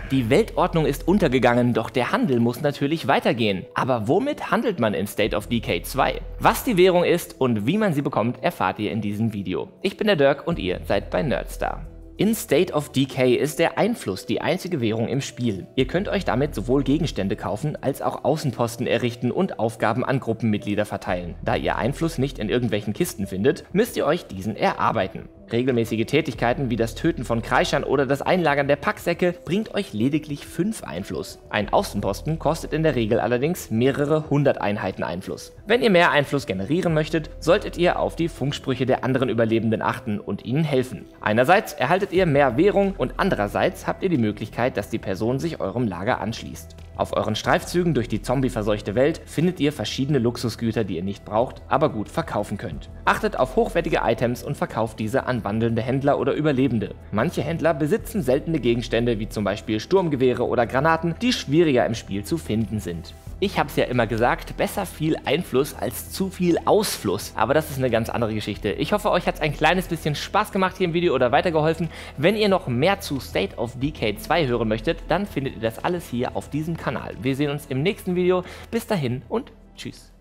Die Weltordnung ist untergegangen, doch der Handel muss natürlich weitergehen. Aber womit handelt man in State of Decay 2? Was die Währung ist und wie man sie bekommt, erfahrt ihr in diesem Video. Ich bin der Dirk und ihr seid bei Nerdstar. In State of Decay ist der Einfluss die einzige Währung im Spiel. Ihr könnt euch damit sowohl Gegenstände kaufen, als auch Außenposten errichten und Aufgaben an Gruppenmitglieder verteilen. Da ihr Einfluss nicht in irgendwelchen Kisten findet, müsst ihr euch diesen erarbeiten. Regelmäßige Tätigkeiten wie das Töten von Kreischern oder das Einlagern der Packsäcke bringt euch lediglich 5 Einfluss. Ein Außenposten kostet in der Regel allerdings mehrere 100 Einheiten Einfluss. Wenn ihr mehr Einfluss generieren möchtet, solltet ihr auf die Funksprüche der anderen Überlebenden achten und ihnen helfen. Einerseits erhaltet ihr mehr Währung und andererseits habt ihr die Möglichkeit, dass die Person sich eurem Lager anschließt. Auf euren Streifzügen durch die zombieverseuchte Welt findet ihr verschiedene Luxusgüter, die ihr nicht braucht, aber gut verkaufen könnt. Achtet auf hochwertige Items und verkauft diese an wandelnde Händler oder Überlebende. Manche Händler besitzen seltene Gegenstände wie zum Beispiel Sturmgewehre oder Granaten, die schwieriger im Spiel zu finden sind. Ich hab's ja immer gesagt, besser viel Einfluss als zu viel Ausfluss. Aber das ist eine ganz andere Geschichte. Ich hoffe, euch hat's ein kleines bisschen Spaß gemacht hier im Video oder weitergeholfen. Wenn ihr noch mehr zu State of Decay 2 hören möchtet, dann findet ihr das alles hier auf diesem Kanal. Wir sehen uns im nächsten Video. Bis dahin und tschüss.